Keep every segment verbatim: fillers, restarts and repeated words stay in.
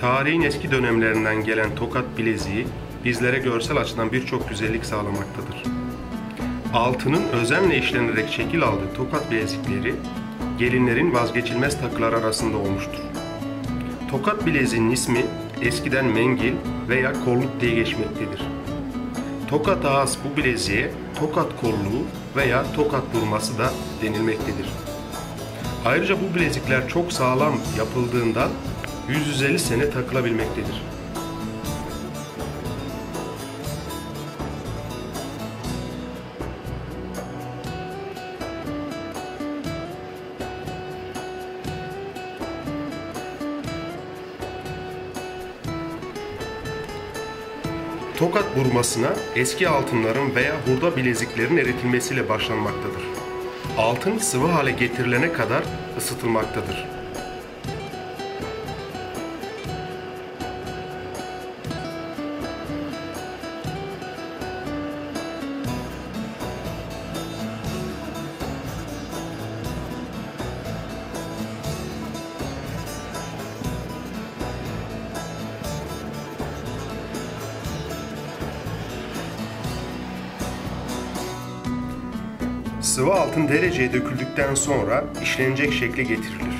Tarihin eski dönemlerinden gelen tokat bileziği bizlere görsel açıdan birçok güzellik sağlamaktadır. Altının özenle işlenerek şekil aldığı tokat bilezikleri gelinlerin vazgeçilmez takılar arasında olmuştur. Tokat bileziğinin ismi eskiden mengil veya kolluk diye geçmektedir. Tokat'a has bu bileziğe tokat kolluğu veya tokat vurması da denilmektedir. Ayrıca bu bilezikler çok sağlam yapıldığından yüz yüz elli sene takılabilmektedir. Tokat vurmasına eski altınların veya hurda bileziklerin eritilmesiyle başlanmaktadır. Altın sıvı hale getirilene kadar ısıtılmaktadır. Sıvı altın dereceye döküldükten sonra işlenecek şekle getirilir.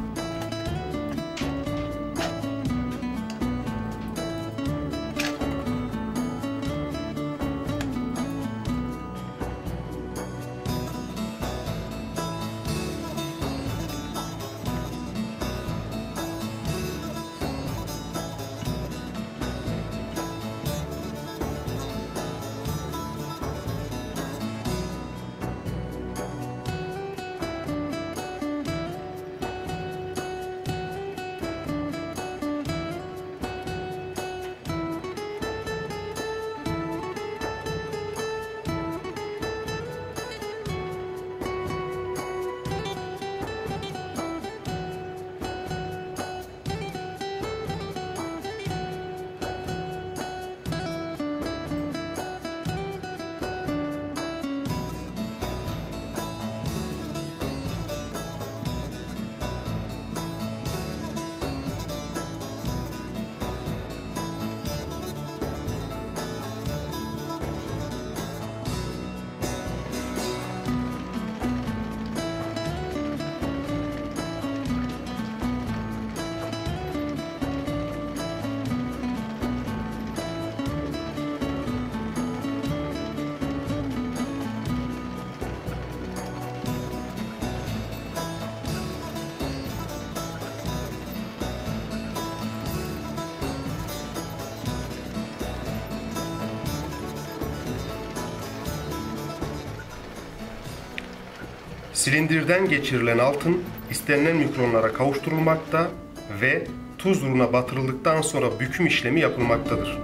Silindirden geçirilen altın istenilen mikronlara kavuşturulmakta ve tuz nuruna batırıldıktan sonra büküm işlemi yapılmaktadır.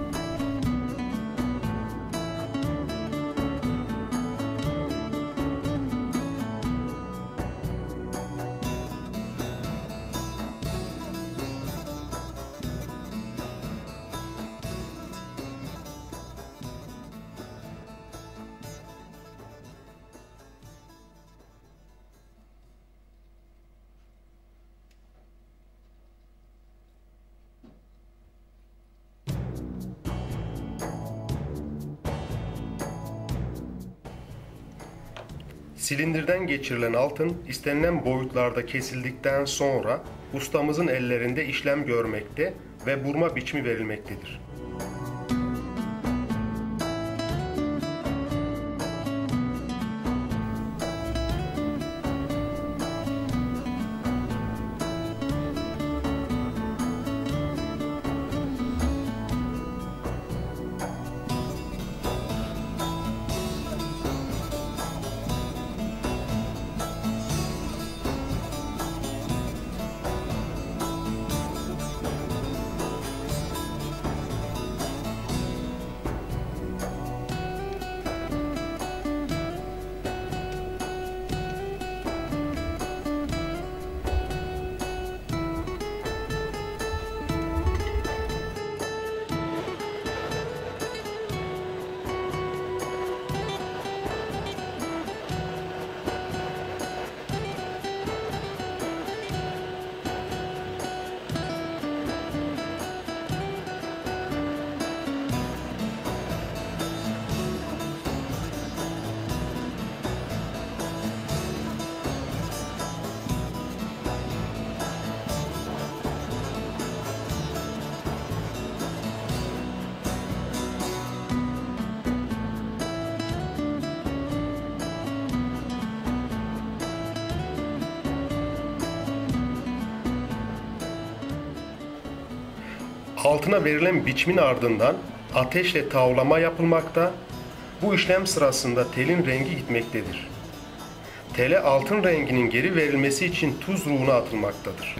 Silindirden geçirilen altın istenilen boyutlarda kesildikten sonra ustamızın ellerinde işlem görmekte ve burma biçimi verilmektedir. Altına verilen biçimin ardından ateşle tavlama yapılmakta. Bu işlem sırasında telin rengi gitmektedir. Tele altın renginin geri verilmesi için tuz ruhunu atılmaktadır.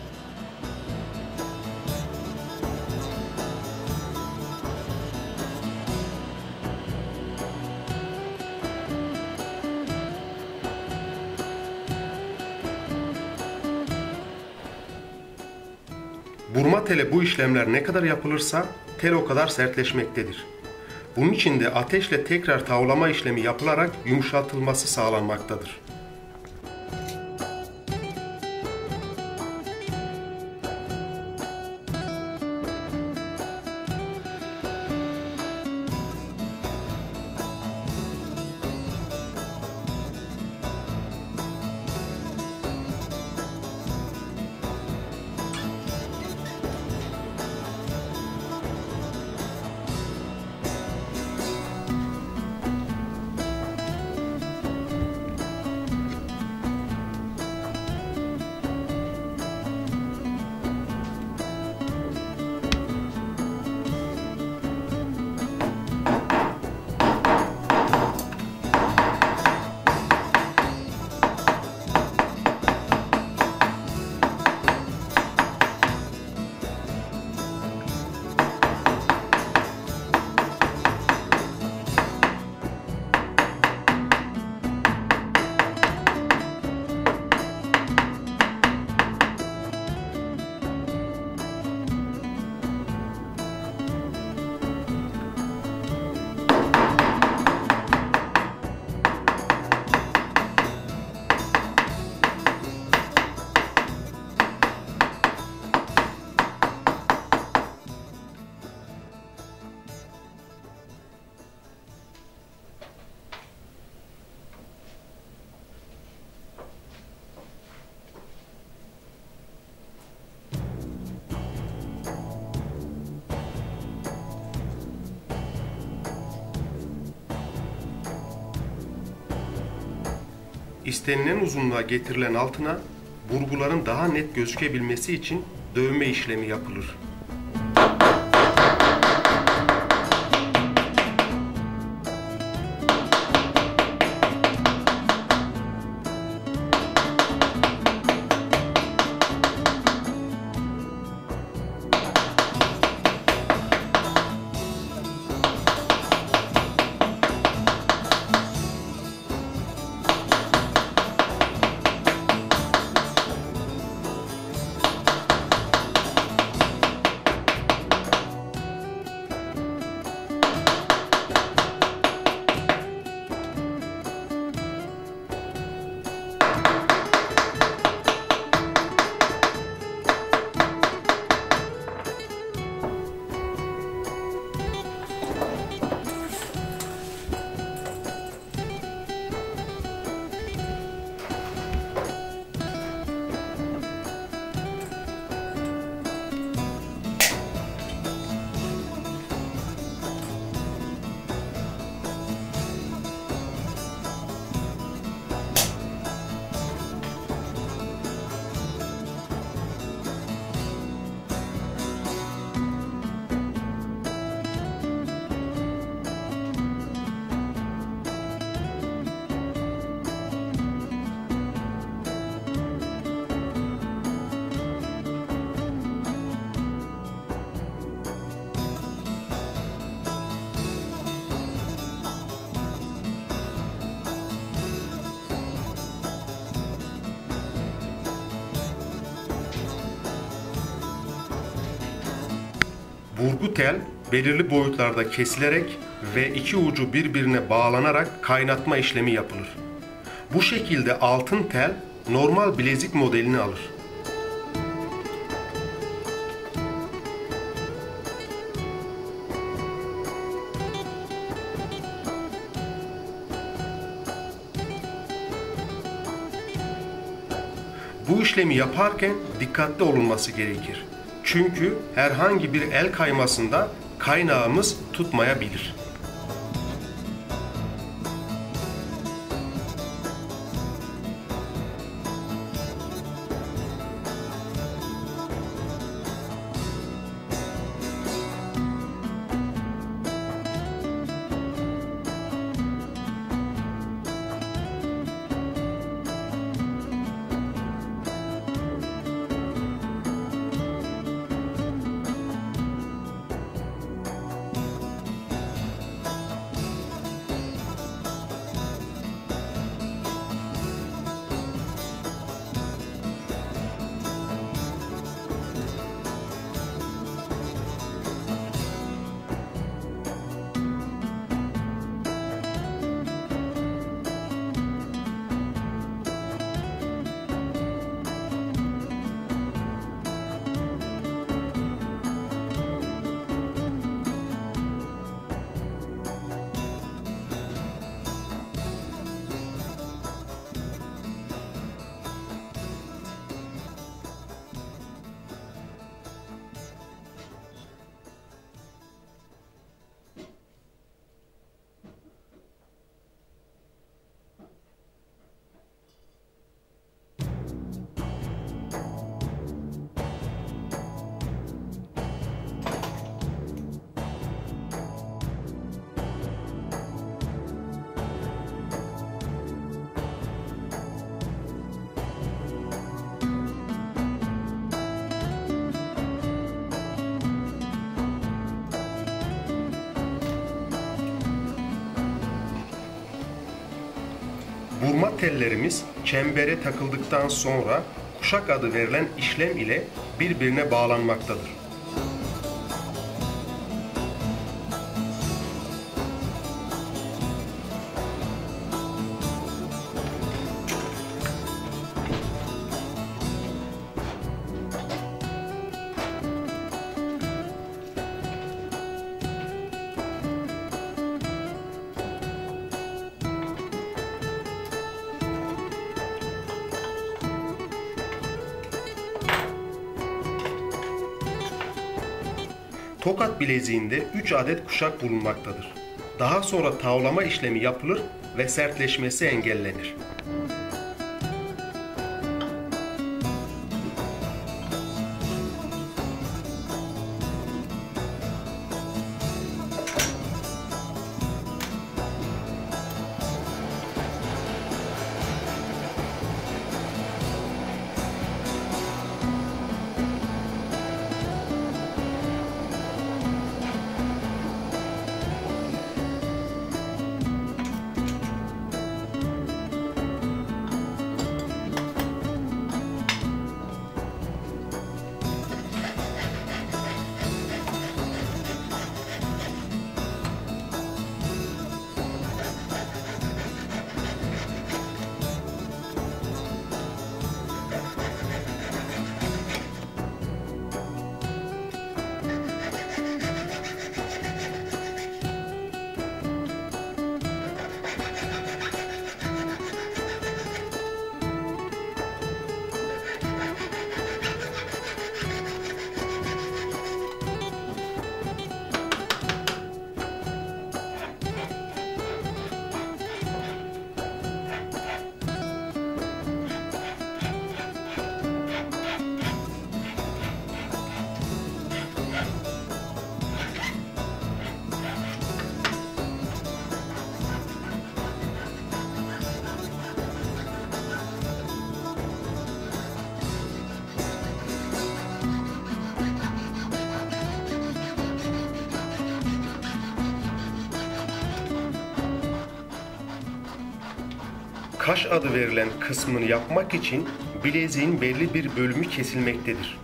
Burma tele bu işlemler ne kadar yapılırsa tel o kadar sertleşmektedir. Bunun için de ateşle tekrar tavlama işlemi yapılarak yumuşatılması sağlanmaktadır. İstenilen uzunluğa getirilen altına burguların daha net gözükebilmesi için dövme işlemi yapılır. Burgu tel belirli boyutlarda kesilerek ve iki ucu birbirine bağlanarak kaynatma işlemi yapılır. Bu şekilde altın tel normal bilezik modelini alır. Bu işlemi yaparken dikkatli olunması gerekir. Çünkü herhangi bir el kaymasında kaynağımız tutmayabilir. Burma tellerimiz çembere takıldıktan sonra kuşak adı verilen işlem ile birbirine bağlanmaktadır. Tokat bileziğinde üç adet kuşak bulunmaktadır. Daha sonra tavlama işlemi yapılır ve sertleşmesi engellenir. Kaş adı verilen kısmını yapmak için bileziğin belli bir bölümü kesilmektedir.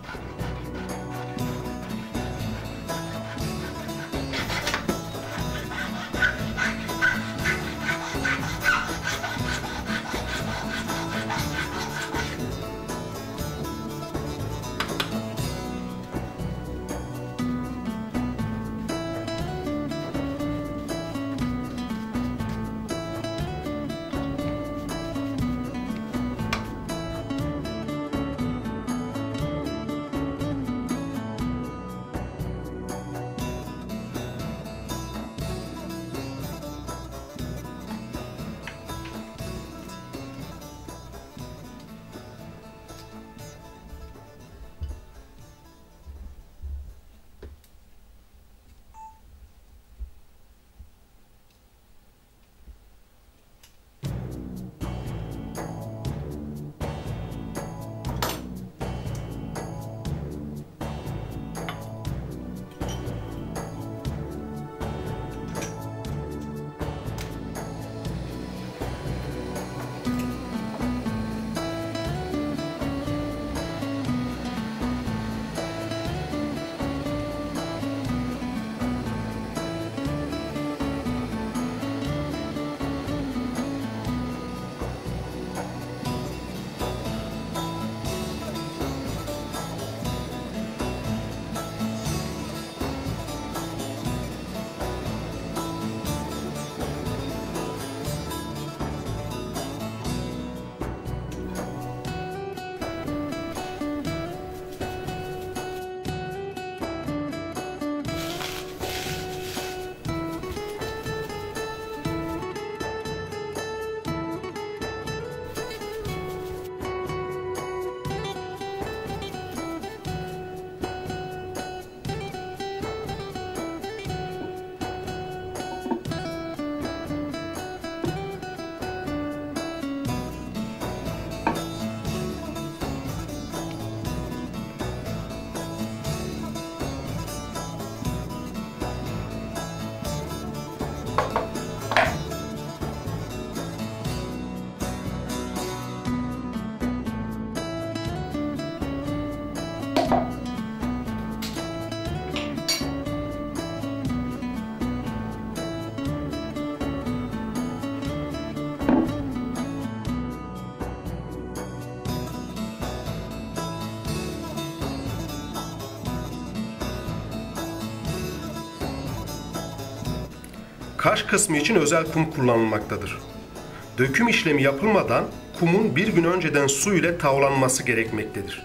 Kaş kısmı için özel kum kullanılmaktadır. Döküm işlemi yapılmadan kumun bir gün önceden su ile tavlanması gerekmektedir.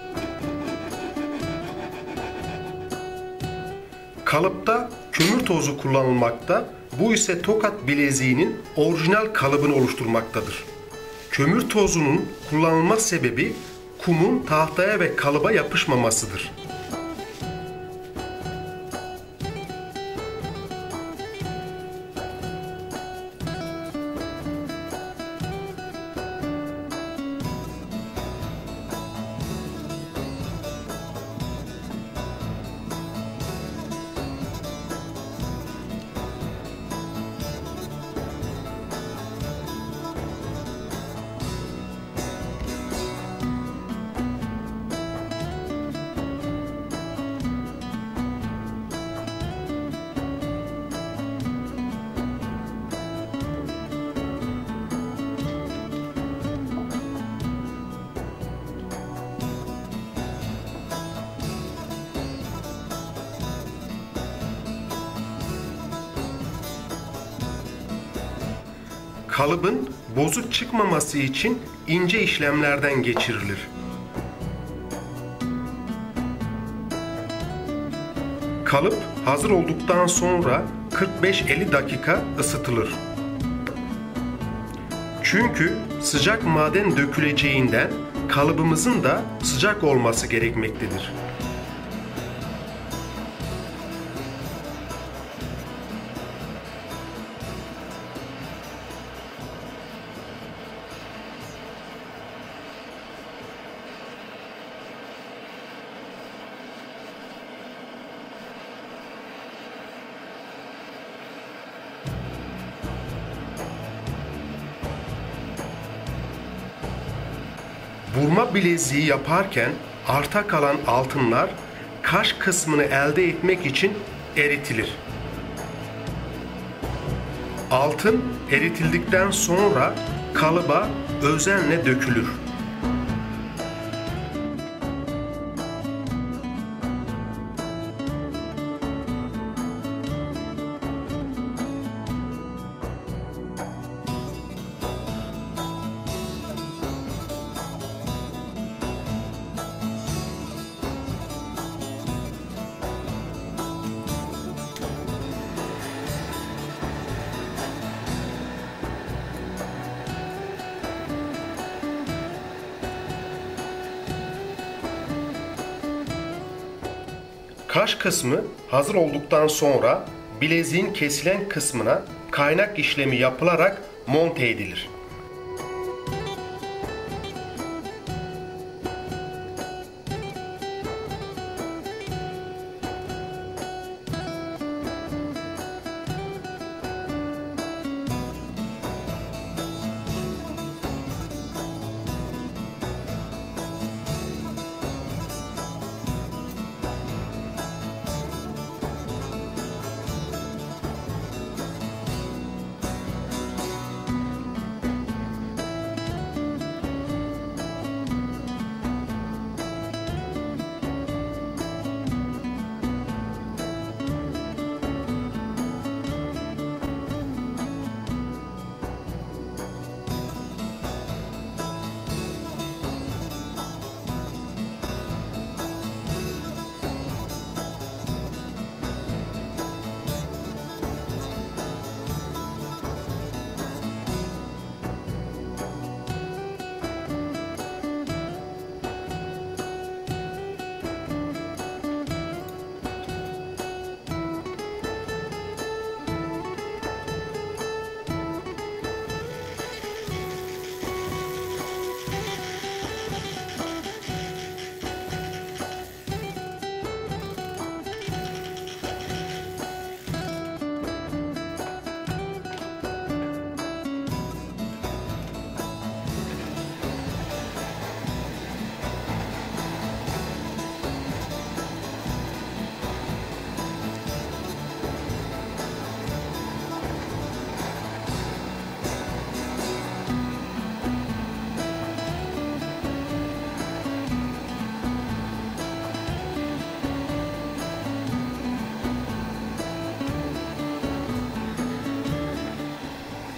Kalıpta kömür tozu kullanılmakta, bu ise tokat bileziğinin orijinal kalıbını oluşturmaktadır. Kömür tozunun kullanılma sebebi kumun tahtaya ve kalıba yapışmamasıdır. Kalıbın bozuk çıkmaması için ince işlemlerden geçirilir. Kalıp hazır olduktan sonra kırk beş elli dakika ısıtılır. Çünkü sıcak maden döküleceğinden kalıbımızın da sıcak olması gerekmektedir. Burma bileziği yaparken arta kalan altınlar kaş kısmını elde etmek için eritilir. Altın eritildikten sonra kalıba özenle dökülür. Kaş kısmı hazır olduktan sonra bileziğin kesilen kısmına kaynak işlemi yapılarak monte edilir.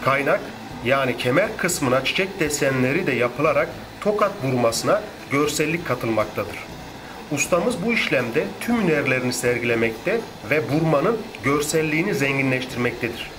Kaynak yani kemer kısmına çiçek desenleri de yapılarak tokat burmasına görsellik katılmaktadır. Ustamız bu işlemde tüm hünerlerini sergilemekte ve burmanın görselliğini zenginleştirmektedir.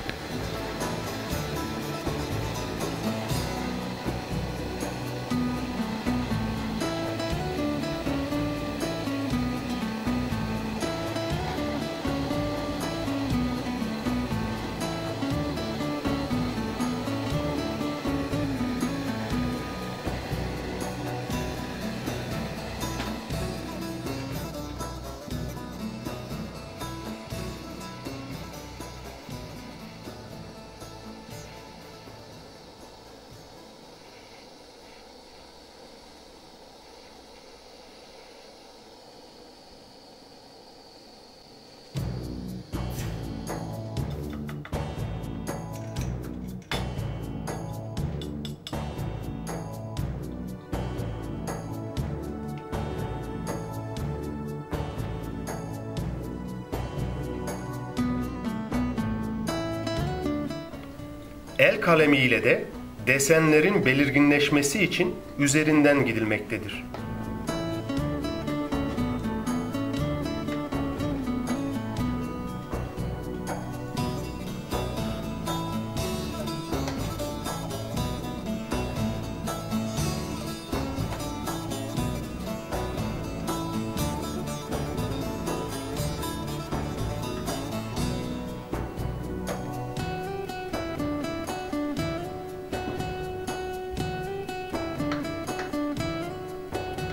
El kalemi ile de desenlerin belirginleşmesi için üzerinden gidilmektedir.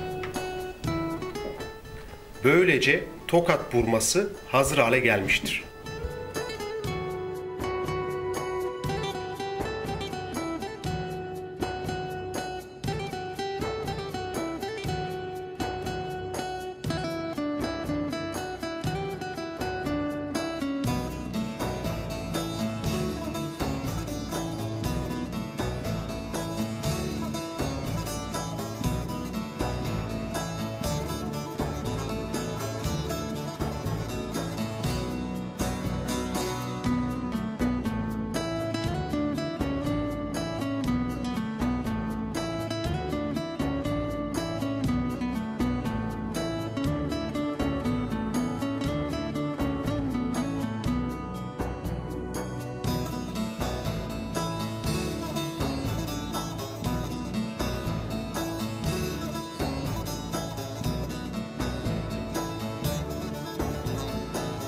Böylece tokat burması hazır hale gelmiştir.